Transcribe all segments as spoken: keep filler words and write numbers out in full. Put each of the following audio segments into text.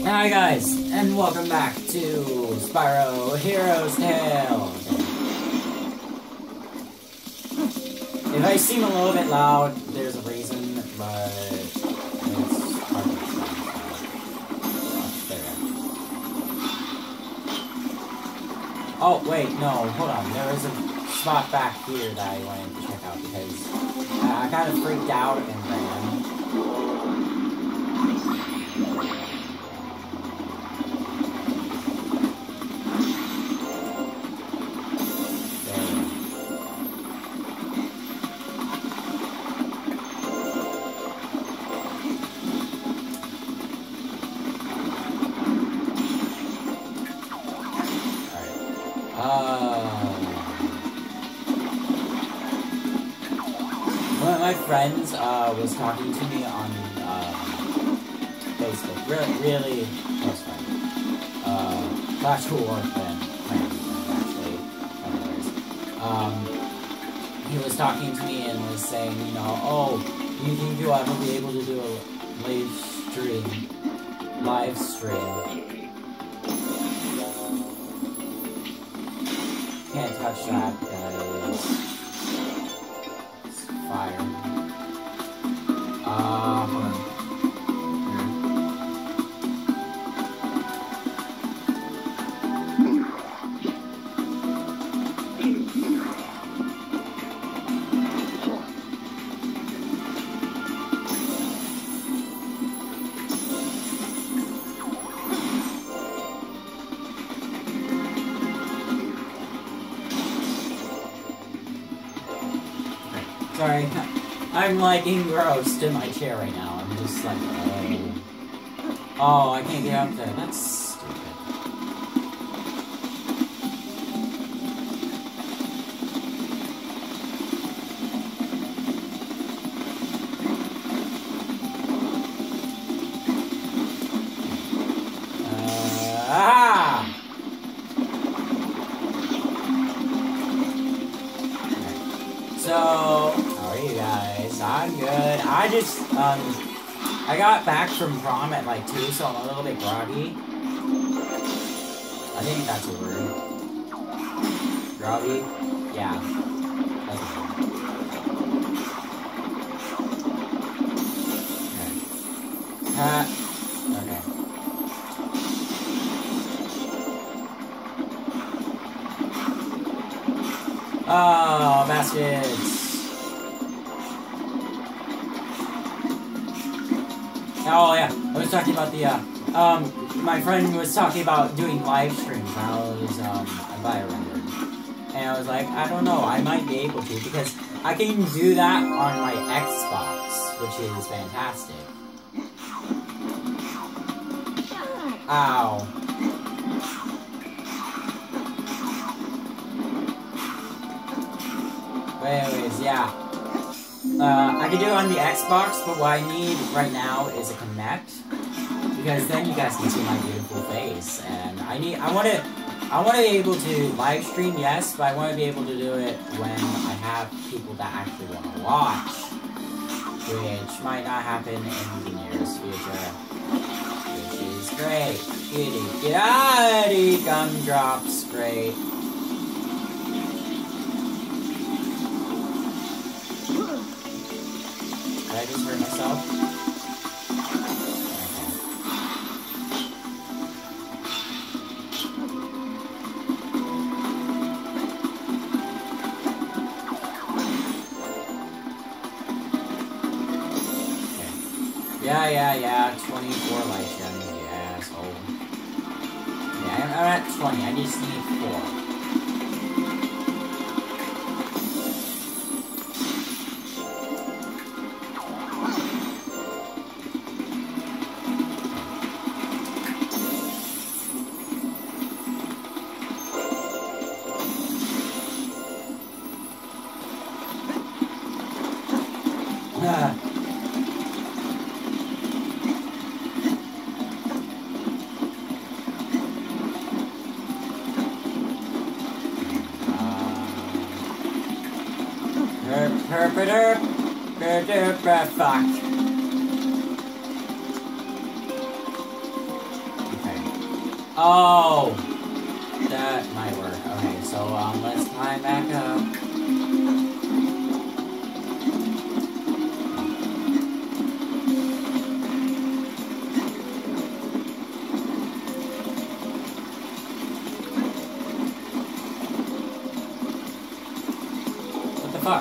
Hi guys, and welcome back to Spyro Hero's Tale. If I seem a little bit loud, there's a reason, but it's hard to explain. There. Oh wait, no, hold on. There is a spot back here that I wanted to check out because uh, I kind of freaked out and ran. One of my friends uh, was talking to me on uh, Facebook. Really, really close friend. Uh, Flash War friend, friend, actually. Anyways. Um, he was talking to me and was saying, you know, oh, do you think you'll ever be able to do a live stream? Live stream. Can't touch that because it's fire. Uh, hold on. Sorry, I'm like engrossed in my chair right now. I'm just like, oh, oh I can't get up there. That's stupid. Uh, ah! So, how are you guys? I'm good. I just, um, I got back from prom at like two, so I'm a little bit groggy. I think that's a word. Groggy? Yeah. That's a word. Okay. Uh, okay. Oh, baskets! Oh yeah, I was talking about the, uh, um, my friend was talking about doing live streams when I was, um, a bio-rendered. And I was like, I don't know, I might be able to, because I can do that on my Xbox, which is fantastic. Ow. But anyways, yeah. Uh, I can do it on the Xbox, but what I need right now is a Connect, because then you guys can see my beautiful face. And I need, I want to, I want to be able to live stream, yes, but I want to be able to do it when I have people that actually want to watch, which might not happen in the nearest future, which is great. Giddy, giddy, gumdrops, great. Did I just hurt myself? Okay. Yeah, yeah, yeah. twenty-four life gems, yeah, asshole. Yeah, I'm at twenty. I just need four. Ah. Herp, herp, herp, herp, herp, herp, fuck. Oh! That might work. Okay, so um, let's climb back up. What the fuck?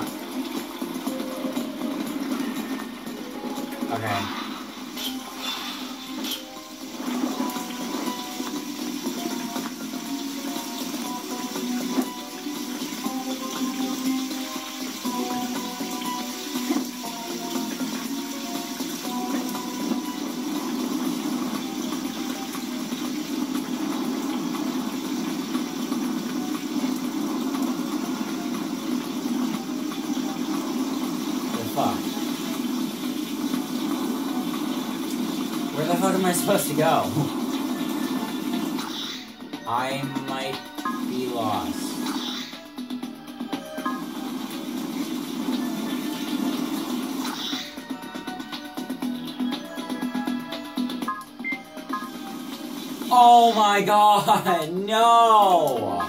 Okay. Where the fuck am I supposed to go? I might be lost. Oh my god, no!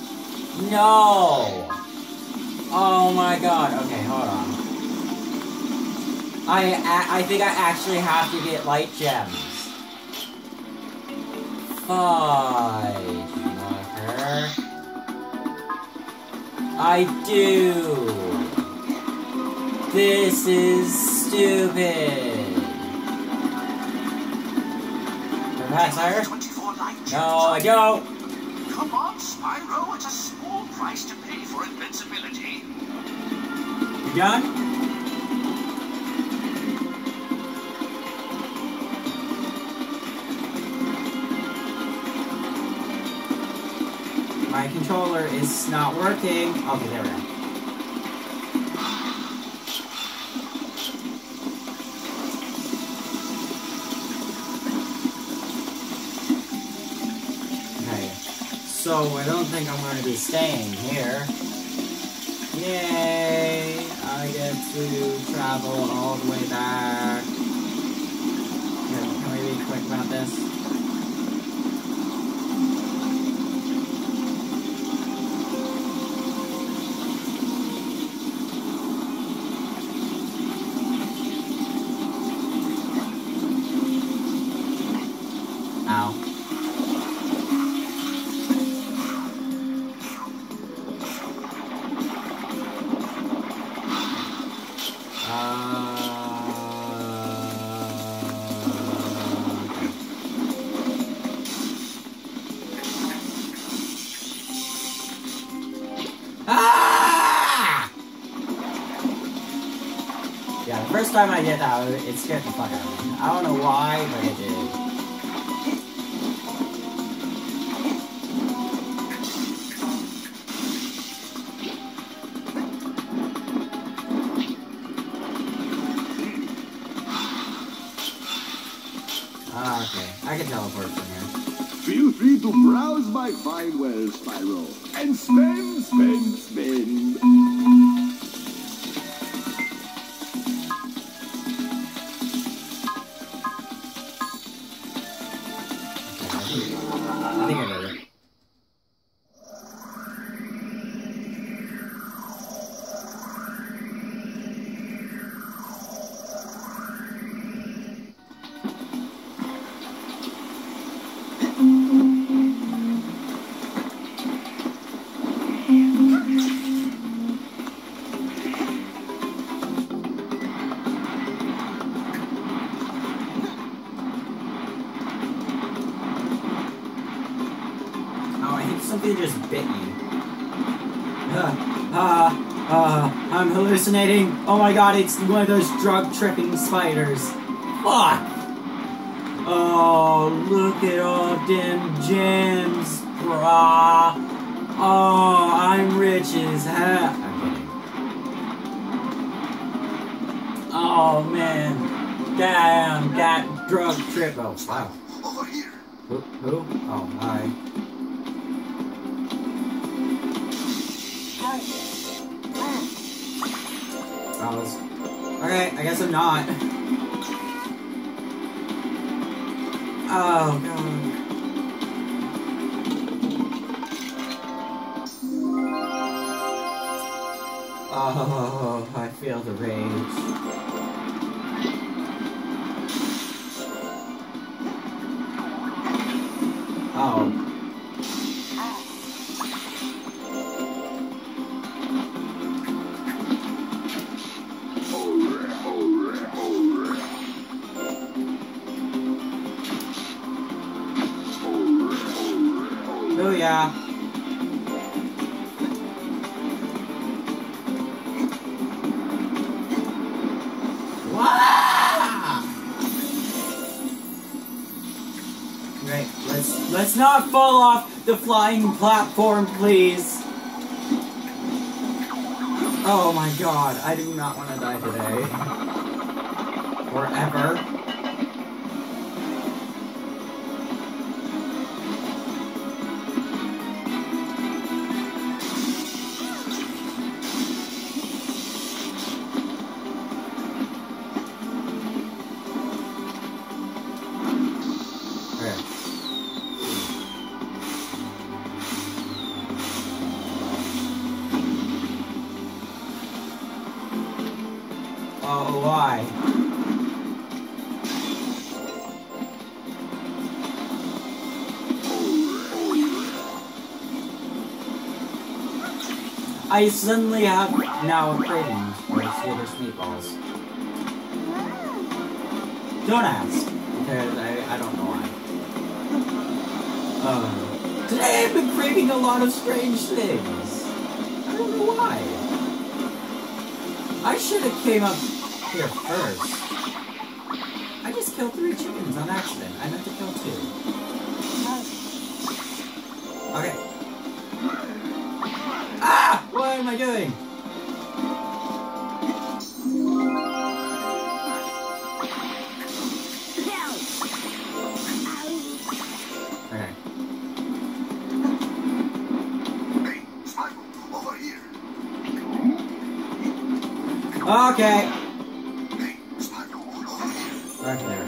No! Oh my god, okay, hold on. I, I think I actually have to get light gems. Fudge, mother. I do. This is stupid. Professor? No, I don't. Come on, Spyro. It's a small price to pay for invincibility. You done? My controller is not working. Okay, there we go. Okay, so I don't think I'm going to be staying here. Yay! I get to travel all the way back. Here, can we be quick about this? Ow. Uh... Ah! Yeah, the first time I did that, it scared the fuck out of me. I don't know why, but it did. Ah, okay. I can teleport from here. Feel free to browse my fine wares, Spyro, and spend, spend, spend. I think I did it. Something just bit me. Uh, uh, uh, I'm hallucinating. Oh my god, it's one of those drug-tripping spiders. Fuck! Oh, look at all them gems, brah. Oh, I'm rich as hell. I'm kidding. Oh, man. Damn, that drug trip. Oh, wow. Over here. Who? Who? Oh, hi. Okay, I guess I'm not. Oh, God. feel the rage. Oh. Oh yeah. Right, let's let's not fall off the flying platform, please. Oh my god, I do not want to die today. Or ever. Oh, why? I suddenly have now a craving for Swedish meatballs. Don't ask, because I, I don't know why. Uh, today I've been craving a lot of strange things. I don't know why. I should have came up here first. I just killed three chickens on accident. I meant to kill two. Okay. Ah! What am I doing? Okay. Hey, Spyro, over here. Okay. Hey, Spyro, over here. Right there.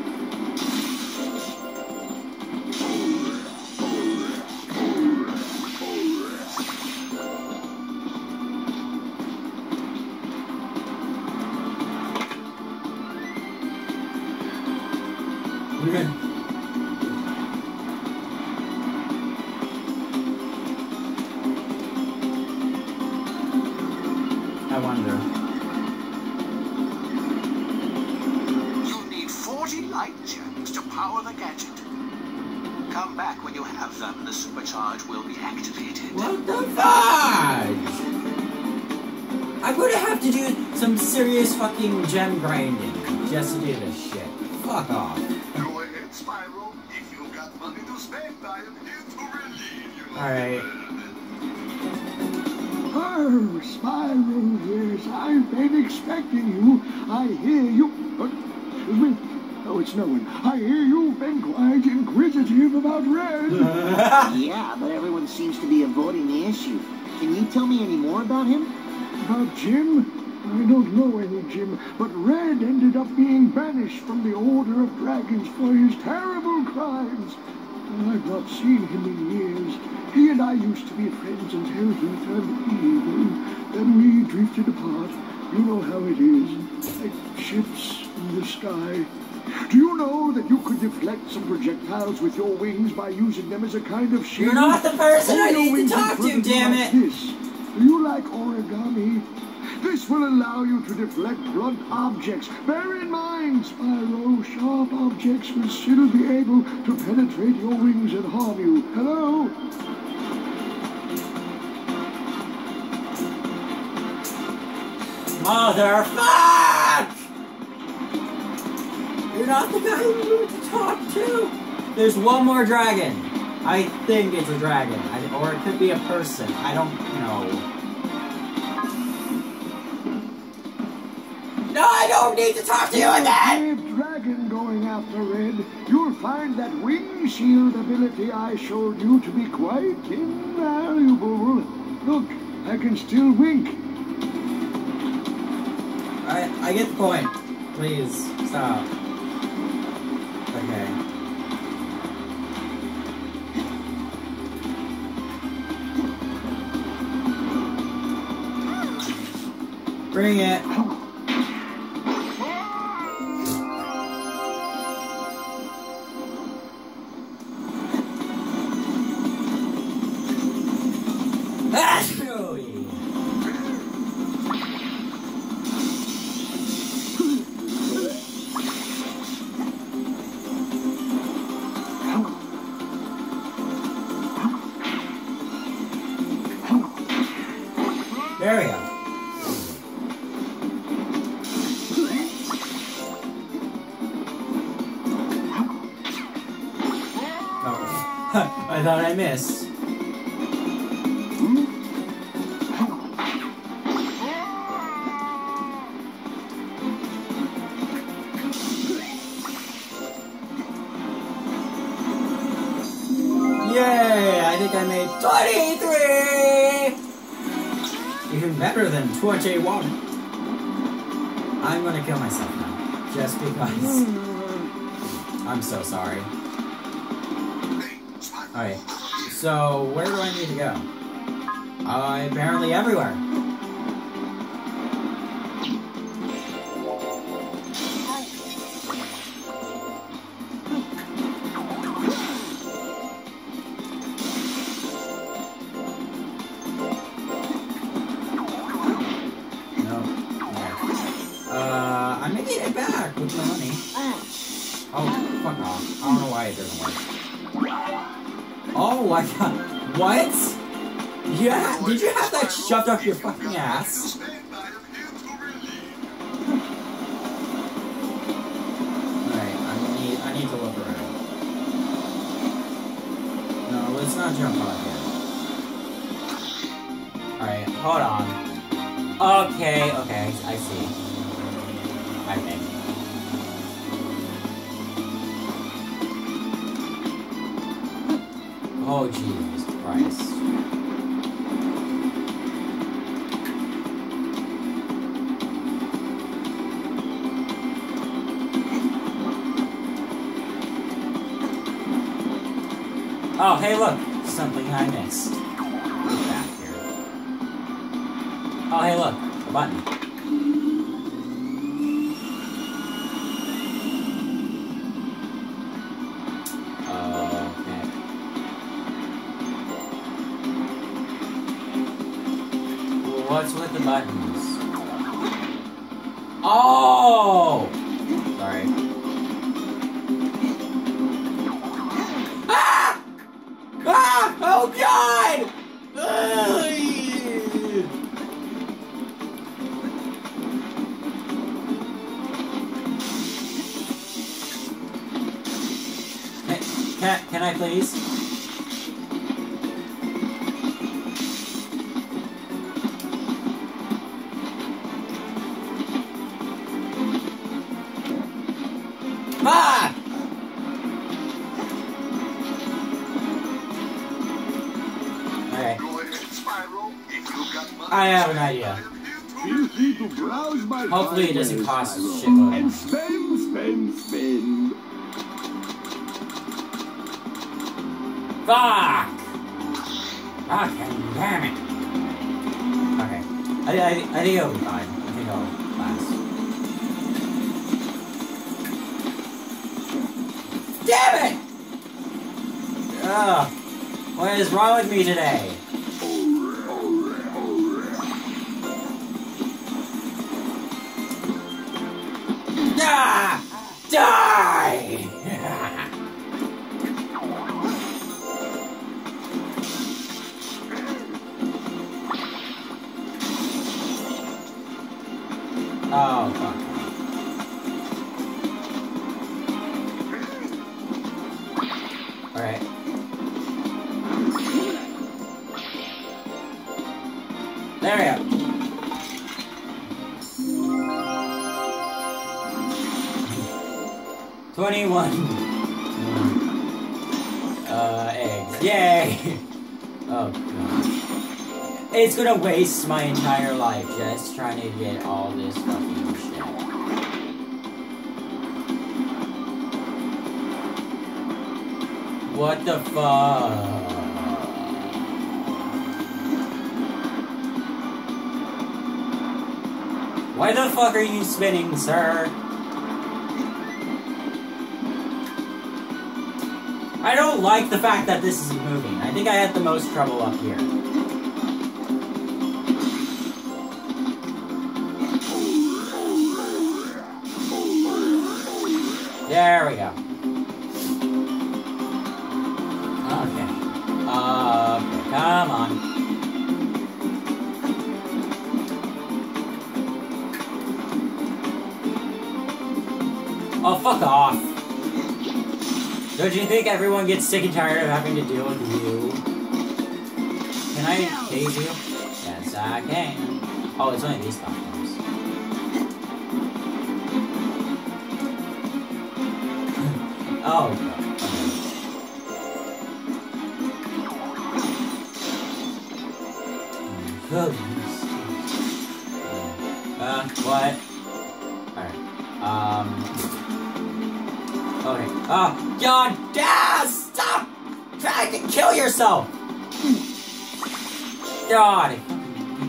Okay. I wonder. You'll need forty light gems to power the gadget. Come back when you have them. The supercharge will be activated. What the fudge? I'm gonna have to do some serious fucking gem grinding just to do this shit. Fuck off. Go ahead, Spyro. If you got money to spend, I am here to relieve you. Alright. Oh, Spyro, yes, I've been expecting you. I hear you. Uh, excuse me? Oh, it's no one. I hear you've been quite inquisitive about Red. Yeah, but everyone seems to be avoiding the issue. Can you tell me any more about him? About Jim? I don't know any Jim, but Red ended up being banished from the Order of Dragons for his terrible crimes. I've not seen him in years. He and I used to be friends until he turned evil. Then we drifted apart. You know how it is, like ships in the sky. Do you know that you could deflect some projectiles with your wings by using them as a kind of shield? You're not the person I Hold your need to wings in talk front to, of you damn like it! This. Do you like origami? This will allow you to deflect blunt objects. Bear in mind, Spyro, sharp objects will still be able to penetrate your wings and harm you. Hello? Motherfuck! You're not the guy we need to talk to! There's one more dragon. I think it's a dragon. I, or it could be a person. I don't know. No, I don't need to talk to you again! Brave dragon going after Red, you'll find that wing shield ability I showed you to be quite invaluable. Look, I can still wink. I, I get the point. Please, stop. Okay. Bring it. There we go. Oh. I thought I missed. Yay! I think I made twenty-three! Even better than twenty-one. I'm gonna kill myself now. Just because. I'm so sorry. Alright. So, where do I need to go? Uh, apparently everywhere. Oh my god. What? Yeah, did you have that shoved up your fucking ass? Alright, I need I need to look around. No, let's not jump on here. Alright, hold on. Okay, okay, I see. I think. Oh, Jesus Christ. Oh, hey, look. Something I missed. Get back here. Oh, hey, look. A button. What's with the buttons? Oh! Sorry. Ah! Ah! Oh God! Can, can, can I please? Ah! Okay. I have an idea. Hopefully it doesn't cost a shitload. And spend, spend, spend. Fuck! Fucking damn it. Okay. I, I, I think it'll be fine. I think it'll last. Damn it! Ugh. What is wrong with me today? Ah! Die! Oh, fuck. Alright. There we go. twenty-one. Uh, eggs. Yay! Oh, God. It's gonna waste my entire life just trying to get all this fucking shit. What the fuck? Why the fuck are you spinning, sir? I don't like the fact that this is moving. I think I had the most trouble up here. There we go. Okay. Uh, okay, come on. Oh, fuck off. Don't you think everyone gets sick and tired of having to deal with you? Can I tase you? Yes, I can. Oh, it's only these platforms. Oh, okay. Uh, what? Alright. Um... Okay. Oh, God, Dad, stop trying to kill yourself! God, I fucking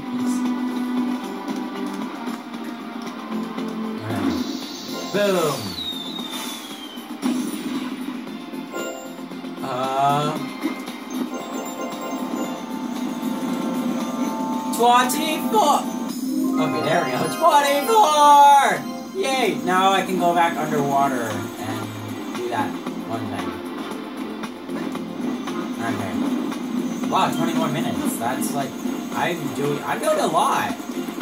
hate this. Boom. Uh... twenty-four! Okay, there we go. twenty-four! Yay! Now I can go back underwater and do that one thing. Okay. Wow, twenty-one minutes. That's like, I'm doing, I'm doing a lot.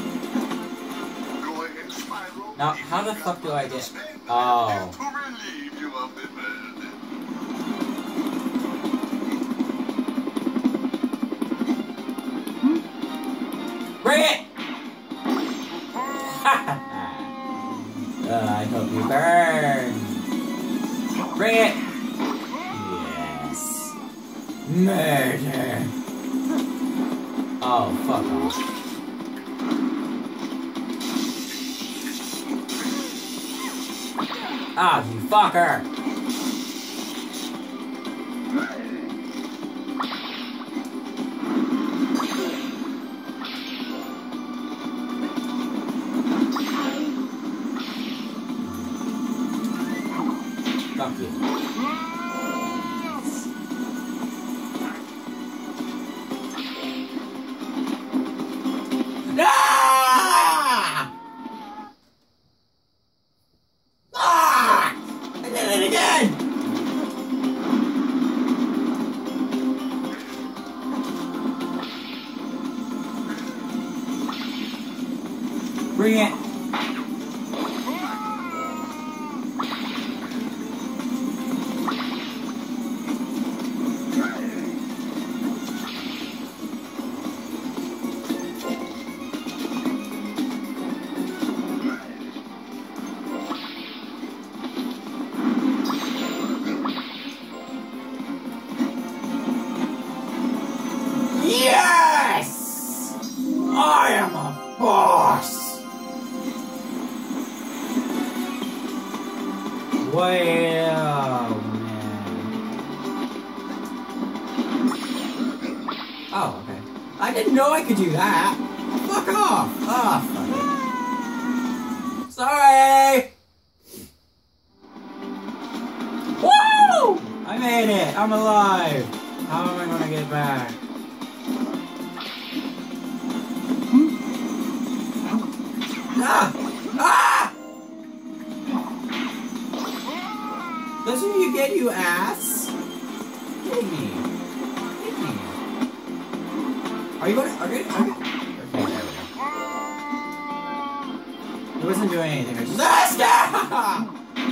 Go ahead, Spyro. Now, how the fuck do I get, oh. To relieve you of the burden. Bring it! uh, I hope you burn. Bring it! Yes. Murder! Oh, fuck off. Ah, you fucker! Fuck you. Ah! Ah! I did it again! Bring it! Yes! I am a boss! Well, man. Oh, okay. I didn't know I could do that. Fuck off! Ah, oh, fuck it. Sorry! Woo! I made it! I'm alive! How am I gonna get back? Ah! Ah! That's what you get, you ass! Hit me. Hit me. Are you gonna... Are you... Are you... Okay, there we go. He wasn't doing anything. I was just... Ah, stop!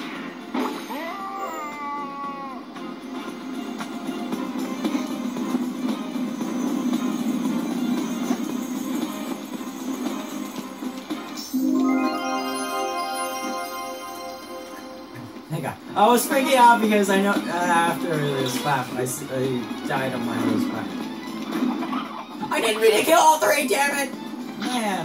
I was freaking out because I know uh, after this clap, I, I died on my nose clap. I didn't mean to kill all three, damn it! Man.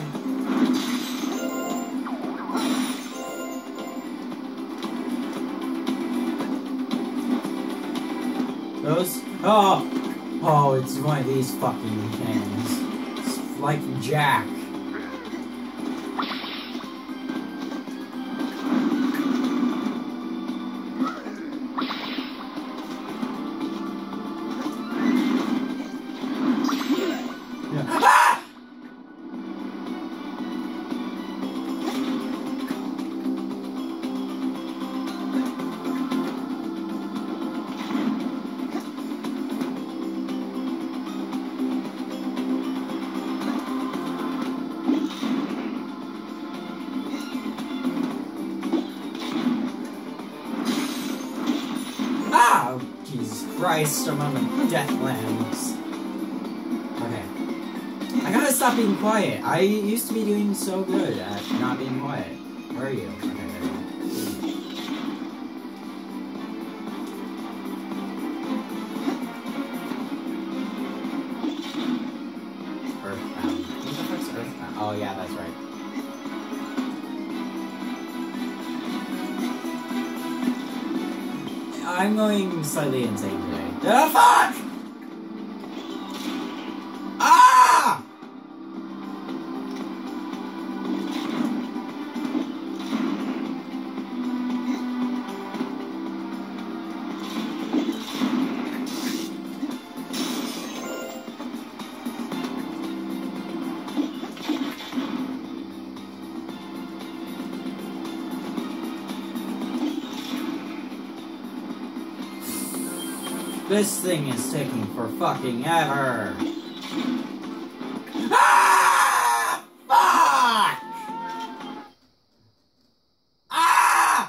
Those? Oh! Oh, it's one of these fucking things. It's like Jack. Jesus Christ, I'm on the Deathlands. Okay. I gotta stop being quiet. I used to be doing so good at not being quiet. Where are you? Okay, there you go. Earthbound. What the fuck's Earthbound? Oh yeah, that's right. I'm going slightly insane today. The fuck! Ah! This thing is taking for fucking ever. Ah! Fuck! Ah!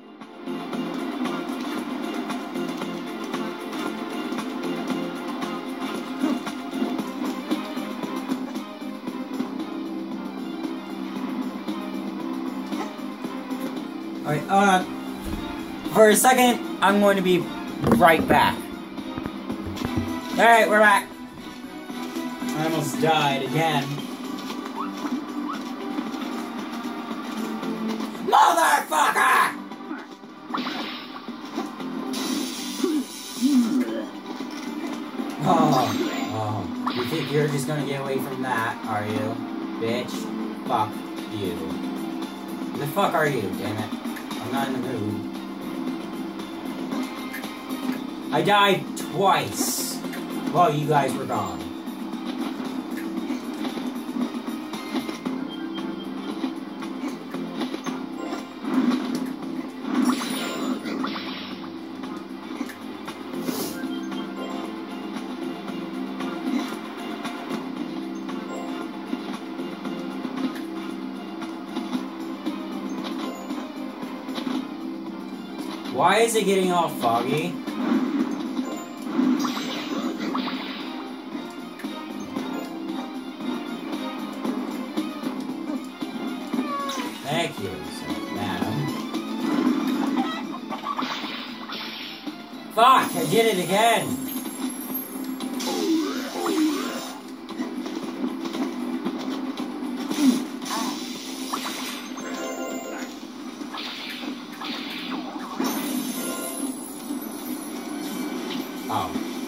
Alright, hold on. For a second, I'm going to be right back. Alright, we're back. I almost died again. Motherfucker! Oh, oh. You think you're just gonna get away from that, are you? Bitch. Fuck you. Who the fuck are you, damn it? I'm not in the mood. I died twice. While you guys were gone. Why is it getting all foggy? Thank you, madam. Fuck, I did it again! Oh.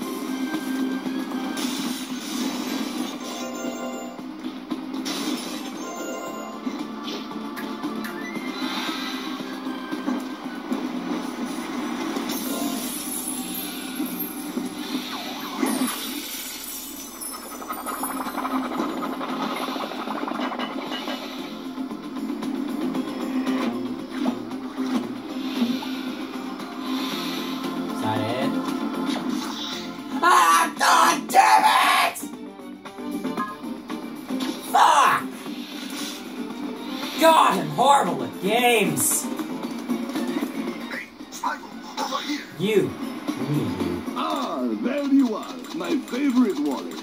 Ah, God damn it! Fuck! God, I'm horrible at games! Hey, Spyro, over here! You. Me, you. Ah, there you are, my favorite wallet.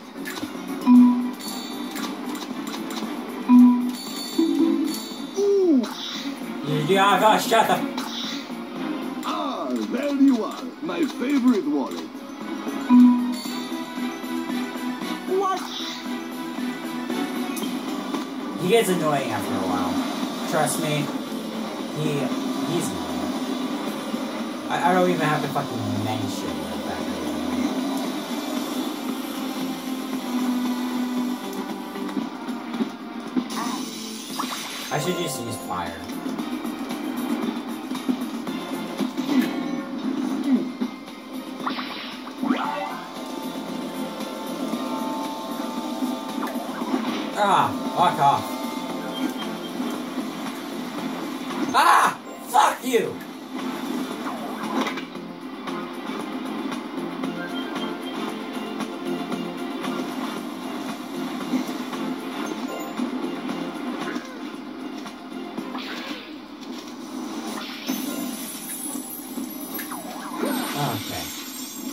Ooh. You, you oh, God, shut the... Ah, there you are, my favorite wallet. What? He gets annoying after a while. Trust me. He... he's annoying. I, I don't even have to fucking mention the fact that he's annoying. I should just use fire. Ah, fuck off. Ah! Fuck you! Okay.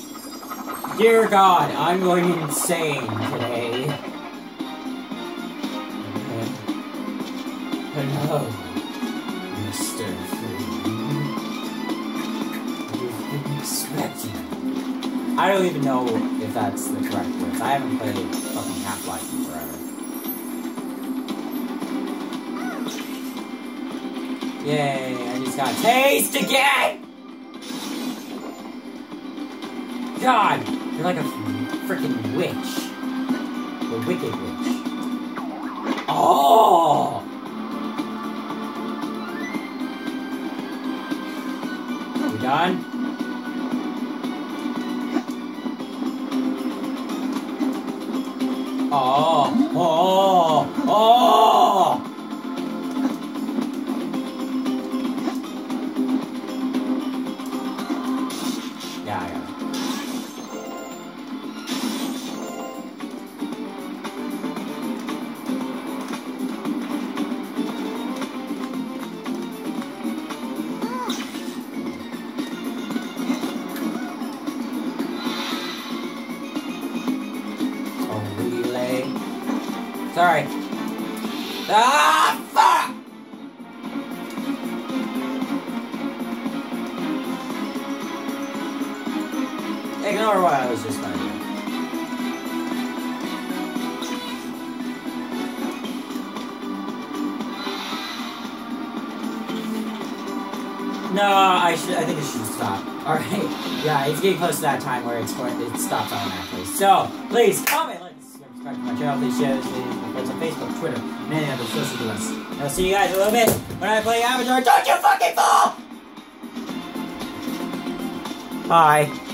Dear God, I'm going insane today. Okay. Hello, Mister Freeman. You've been expecting. I don't even know if that's the correct words. I haven't played fucking Half-Life in forever. Yay, I just got taste again! God, you're like a freaking witch. A wicked witch. Oh! We done? Oh! Oh! Oh! Yeah, I got it. Sorry. Ah, fuck! Ignore what I was just gonna do. No, I should. I think it should stop. All right. Yeah, it's getting close to that time where it's going. It stops automatically. So please comment, like, subscribe to my channel. Please share this video with friends on Facebook, Twitter, and any other social devices. And I'll see you guys in a little bit when I play Avatar. Don't you fucking fall! Bye.